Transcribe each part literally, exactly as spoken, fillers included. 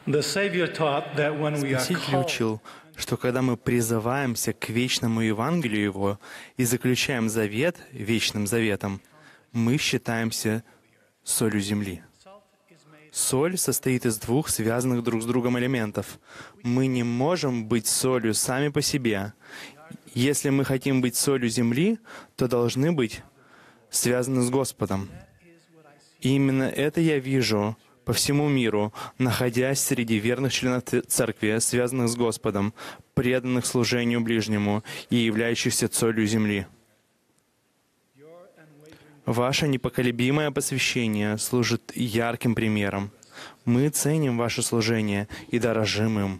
The Savior taught that when we are Спаситель called учил, что когда мы призываемся к вечному Евангелию Его и заключаем завет вечным заветом, мы считаемся солью земли. Соль состоит из двух связанных друг с другом элементов. Мы не можем быть солью сами по себе. Если мы хотим быть солью земли, то должны быть связаны с Господом. И именно это я вижу по всему миру, находясь среди верных членов Церкви, связанных с Господом, преданных служению ближнему и являющихся солью земли. Ваше непоколебимое посвящение служит ярким примером. Мы ценим ваше служение и дорожим им.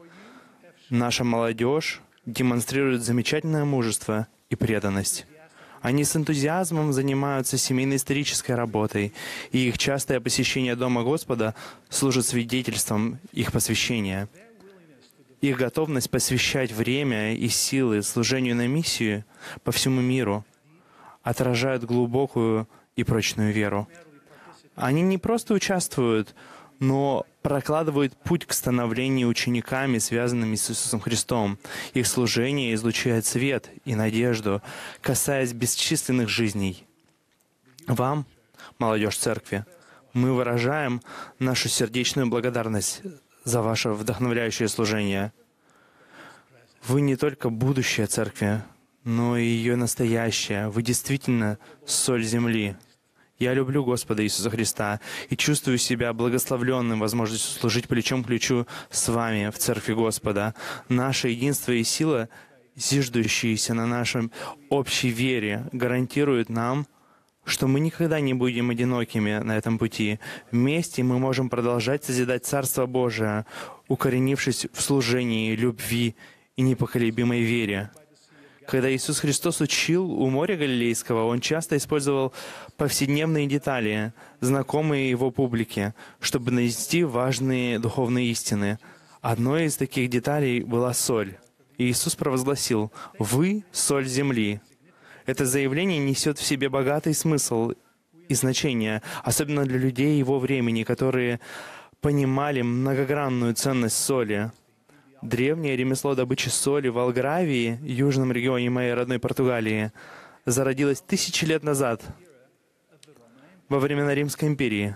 Наша молодежь демонстрирует замечательное мужество и преданность. Они с энтузиазмом занимаются семейно-исторической работой, и их частое посещение Дома Господа служит свидетельством их посвящения. Их готовность посвящать время и силы служению на миссию по всему миру отражает глубокую и прочную веру. Они не просто участвуют, но прокладывают путь к становлению учениками, связанными с Иисусом Христом. Их служение излучает свет и надежду, касаясь бесчисленных жизней. Вам, молодежь Церкви, мы выражаем нашу сердечную благодарность за ваше вдохновляющее служение. Вы не только будущее Церкви, но и ее настоящее. Вы действительно соль земли. Я люблю Господа Иисуса Христа и чувствую себя благословленным возможностью служить плечом к плечу с вами в Церкви Господа. Наше единство и сила, зиждущиеся на нашей общей вере, гарантируют нам, что мы никогда не будем одинокими на этом пути. Вместе мы можем продолжать созидать Царство Божие, укоренившись в служении, любви и непоколебимой вере. Когда Иисус Христос учил у моря Галилейского, Он часто использовал повседневные детали, знакомые Его публике, чтобы донести важные духовные истины. Одной из таких деталей была соль. И Иисус провозгласил: «Вы — соль земли». Это заявление несет в себе богатый смысл и значение, особенно для людей Его времени, которые понимали многогранную ценность соли. Древнее ремесло добычи соли в Алгравии, южном регионе моей родной Португалии, зародилось тысячи лет назад, во времена Римской империи.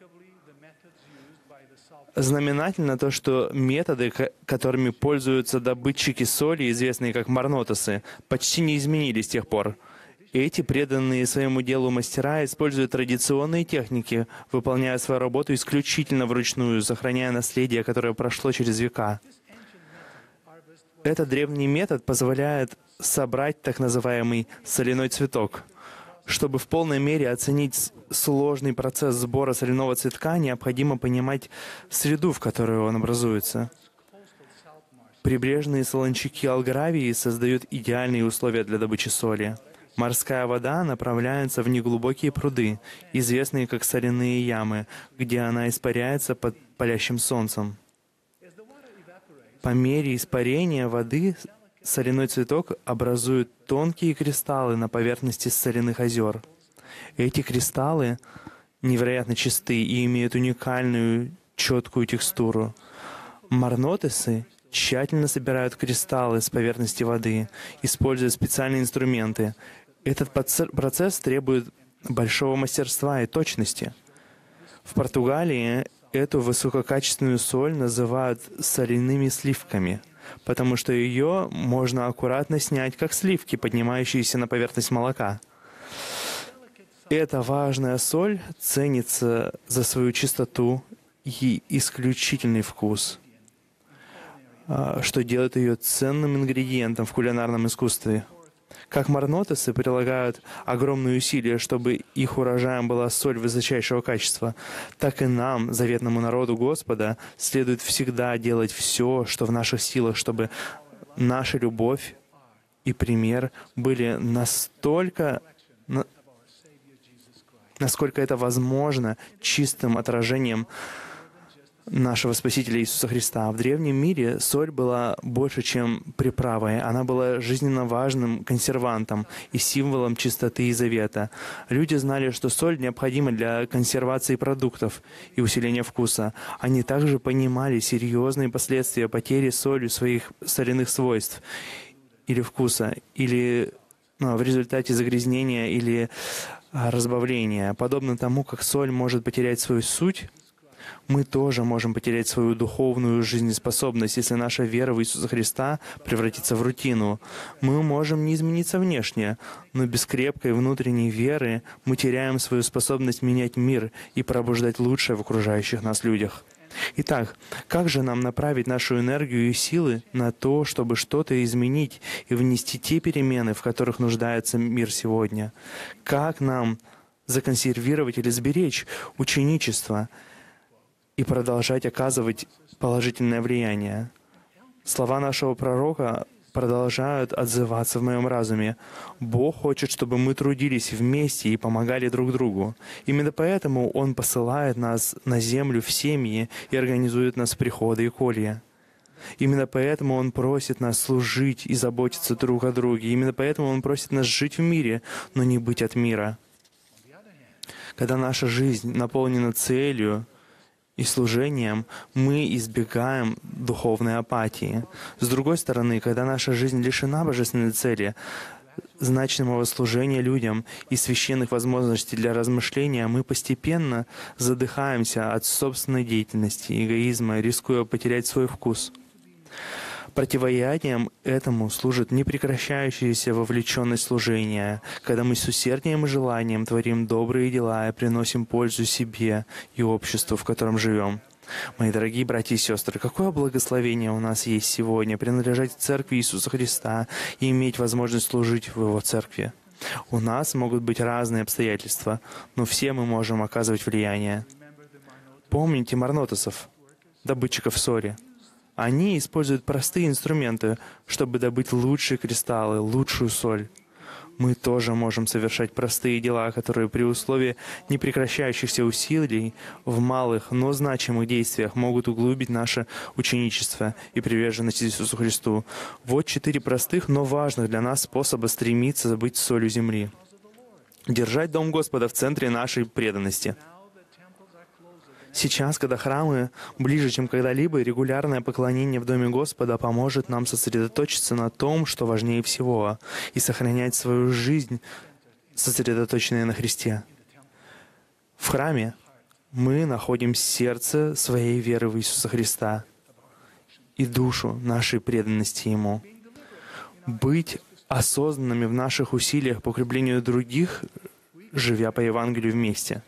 Знаменательно то, что методы, которыми пользуются добытчики соли, известные как марнотосы, почти не изменились с тех пор. Эти преданные своему делу мастера используют традиционные техники, выполняя свою работу исключительно вручную, сохраняя наследие, которое прошло через века. Этот древний метод позволяет собрать так называемый соляной цветок. Чтобы в полной мере оценить сложный процесс сбора соляного цветка, необходимо понимать среду, в которой он образуется. Прибрежные солончаки Алгравии создают идеальные условия для добычи соли. Морская вода направляется в неглубокие пруды, известные как соляные ямы, где она испаряется под палящим солнцем. По мере испарения воды соляной цветок образует тонкие кристаллы на поверхности соляных озер. Эти кристаллы невероятно чисты и имеют уникальную четкую текстуру. Марнотесы тщательно собирают кристаллы с поверхности воды, используя специальные инструменты. Этот процесс требует большого мастерства и точности. В Португалии эту высококачественную соль называют соляными сливками, потому что ее можно аккуратно снять, как сливки, поднимающиеся на поверхность молока. Эта важная соль ценится за свою чистоту и исключительный вкус, что делает ее ценным ингредиентом в кулинарном искусстве. Как марнотесы прилагают огромные усилия, чтобы их урожаем была соль высочайшего качества, так и нам, заветному народу Господа, следует всегда делать все, что в наших силах, чтобы наша любовь и пример были настолько, насколько это возможно, чистым отражением нашего Спасителя Иисуса Христа. В древнем мире соль была больше, чем приправой. Она была жизненно важным консервантом и символом чистоты и завета. Люди знали, что соль необходима для консервации продуктов и усиления вкуса. Они также понимали серьезные последствия потери солью своих соляных свойств или вкуса, или ну, в результате загрязнения или а, разбавления. Подобно тому, как соль может потерять свою суть, мы тоже можем потерять свою духовную жизнеспособность, если наша вера в Иисуса Христа превратится в рутину. Мы можем не измениться внешне, но без крепкой внутренней веры мы теряем свою способность менять мир и пробуждать лучшее в окружающих нас людях. Итак, как же нам направить нашу энергию и силы на то, чтобы что-то изменить и внести те перемены, в которых нуждается мир сегодня? Как нам законсервировать или сберечь ученичество и продолжать оказывать положительное влияние? Слова нашего пророка продолжают отзываться в моем разуме. Бог хочет, чтобы мы трудились вместе и помогали друг другу. Именно поэтому Он посылает нас на землю в семьи и организует нас в приходы и колья. Именно поэтому Он просит нас служить и заботиться друг о друге. Именно поэтому Он просит нас жить в мире, но не быть от мира. Когда наша жизнь наполнена целью и служением, мы избегаем духовной апатии. С другой стороны, когда наша жизнь лишена божественной цели, значимого служения людям и священных возможностей для размышления, мы постепенно задыхаемся от собственной деятельности, эгоизма, рискуя потерять свой вкус. Противоядием этому служит непрекращающаяся вовлеченность служения, когда мы с усердием и желанием творим добрые дела и приносим пользу себе и обществу, в котором живем. Мои дорогие братья и сестры, какое благословение у нас есть сегодня принадлежать Церкви Иисуса Христа и иметь возможность служить в Его Церкви. У нас могут быть разные обстоятельства, но все мы можем оказывать влияние. Помните марнотосов, добытчиков соли. Они используют простые инструменты, чтобы добыть лучшие кристаллы, лучшую соль. Мы тоже можем совершать простые дела, которые при условии непрекращающихся усилий в малых, но значимых действиях могут углубить наше ученичество и приверженность Иисусу Христу. Вот четыре простых, но важных для нас способа стремиться быть солью земли. Держать Дом Господа в центре нашей преданности. Сейчас, когда храмы ближе, чем когда-либо, регулярное поклонение в Доме Господа поможет нам сосредоточиться на том, что важнее всего, и сохранять свою жизнь, сосредоточенную на Христе. В храме мы находим сердце своей веры в Иисуса Христа и душу нашей преданности Ему. Быть осознанными в наших усилиях по укреплению других, живя по Евангелию вместе.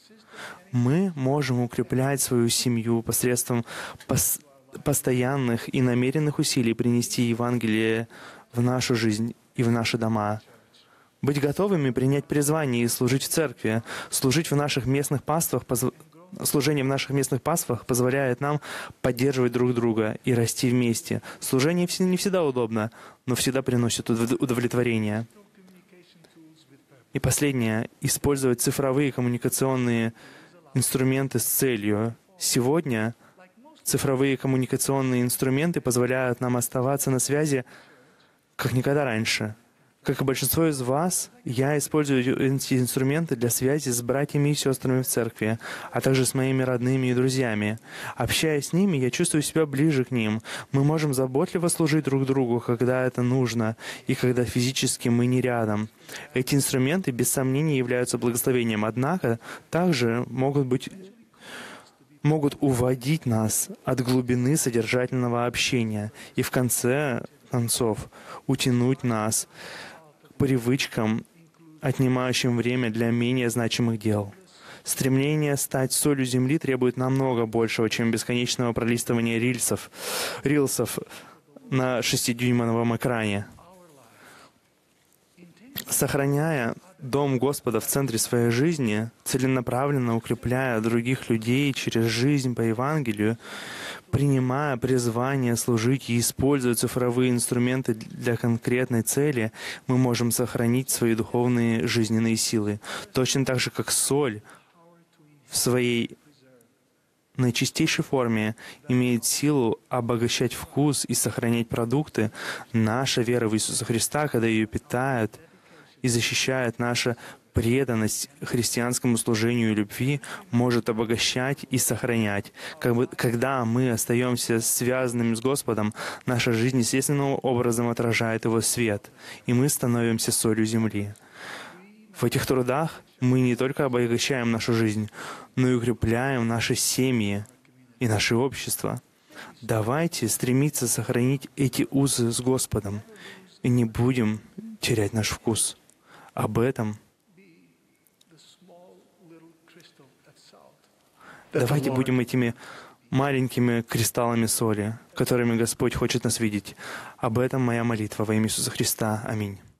Мы можем укреплять свою семью посредством пос постоянных и намеренных усилий принести Евангелие в нашу жизнь и в наши дома. Быть готовыми принять призвание и служить в церкви, служить в наших местных паствах, позв... служение в наших местных паствах позволяет нам поддерживать друг друга и расти вместе. Служение не всегда удобно, но всегда приносит удовлетворение. И последнее — использовать цифровые коммуникационные инструменты с целью. Сегодня цифровые коммуникационные инструменты позволяют нам оставаться на связи как никогда раньше. Как и большинство из вас, я использую эти инструменты для связи с братьями и сестрами в церкви, а также с моими родными и друзьями. Общаясь с ними, я чувствую себя ближе к ним. Мы можем заботливо служить друг другу, когда это нужно, и когда физически мы не рядом. Эти инструменты, без сомнения, являются благословением, однако также могут быть могут уводить нас от глубины содержательного общения и в конце концов утянуть нас к привычкам, отнимающим время для менее значимых дел. Стремление стать солью земли требует намного большего, чем бесконечного пролистывания рилсов, рилсов на шестидюймовом экране. Сохраняя Дом Господа в центре своей жизни, целенаправленно укрепляя других людей через жизнь по Евангелию, принимая призвание служить и используя цифровые инструменты для конкретной цели, мы можем сохранить свои духовные жизненные силы. Точно так же, как соль в своей наичистейшей форме имеет силу обогащать вкус и сохранять продукты, наша вера в Иисуса Христа, когда ее питают и защищает наша преданность христианскому служению и любви, может обогащать и сохранять. Как бы, когда мы остаемся связанными с Господом, наша жизнь естественным образом отражает Его свет, и мы становимся солью земли. В этих трудах мы не только обогащаем нашу жизнь, но и укрепляем наши семьи и наше общество. Давайте стремиться сохранить эти узы с Господом, и не будем терять наш вкус. Об этом давайте будем этими маленькими кристаллами соли, которыми Господь хочет нас видеть. Об этом моя молитва во имя Иисуса Христа. Аминь.